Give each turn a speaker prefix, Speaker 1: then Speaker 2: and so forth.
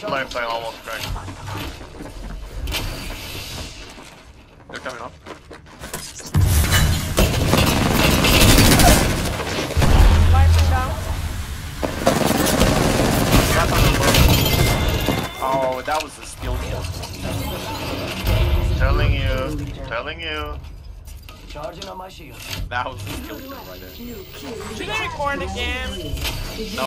Speaker 1: My plane almost cracked.
Speaker 2: They're coming up.
Speaker 3: Wiping down.
Speaker 2: Oh, that was a steal kill.
Speaker 1: Telling you.
Speaker 4: Charging on my shield.
Speaker 2: That was a steal kill right there.
Speaker 3: Should I record again?
Speaker 2: No.